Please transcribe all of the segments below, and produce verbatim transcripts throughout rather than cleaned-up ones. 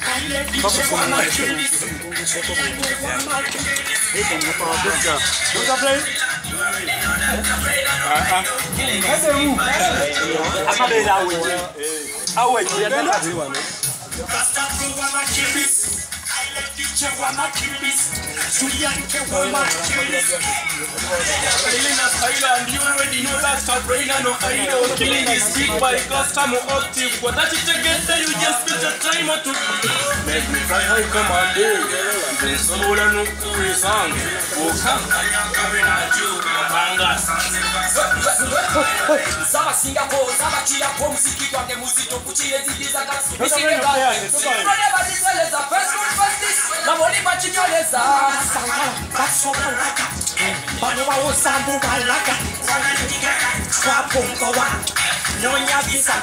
You already know that's a brain and no idol. Killing is big by custom active. What that it together, you just spend your time or two. Make me fly high, come on, day. There's no one no cool song. Oh, come Zama Singapore, Zama Chia, Pomsiki, Wake Musito, Puchi, Ziza, Missing the Guy. Whatever this well is a first one, first this. Naboli Bachinoleza. That's so like Panova was Sambu Malaka. Swapungawa. No Yagisa.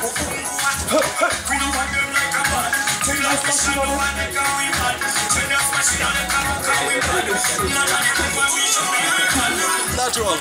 Natural.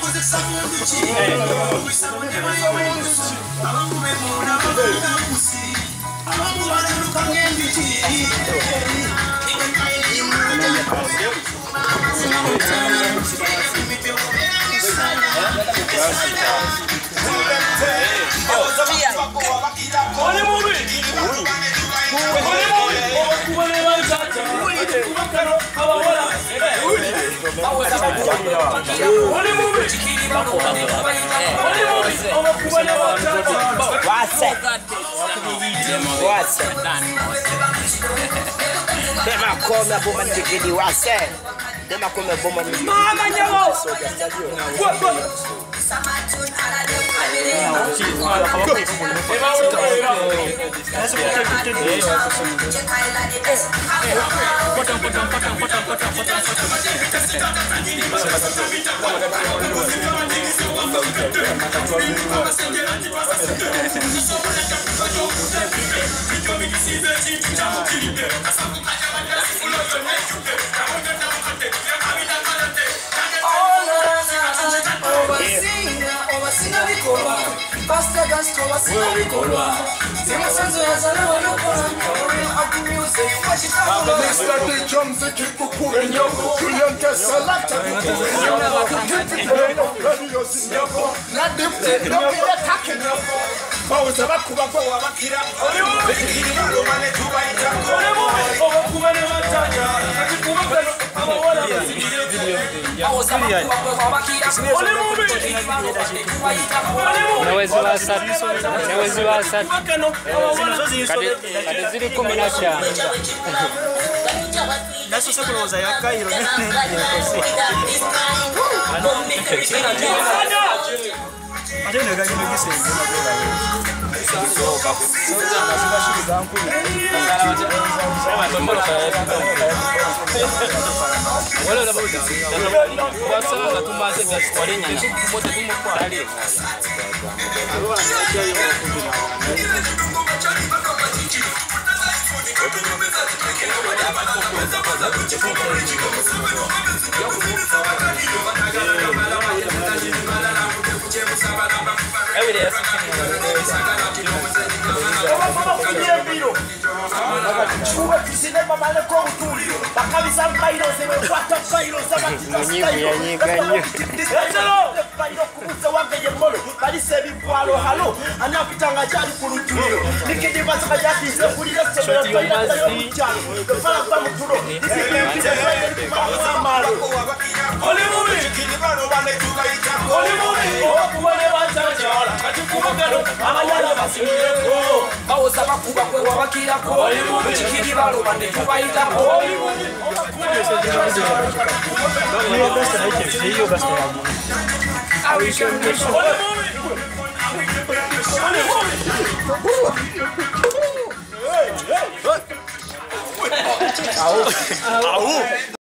What's it? What's it? Them a come a woman to get you. What's it? Them a come a woman to get you. Mama, no. What? What? Pastor Gaston was in the Colua. Simon's as a local of the music. Mister the drums and keep pulling your Julian Casalata. Not the thing, no attacking your powers of Akuba Bakira. Nawezi wasa, nawezi wasa. Kade zili kumi na tano. Naso sakuloza ya Cairo. Adene gani ngise Every day. Au. Au.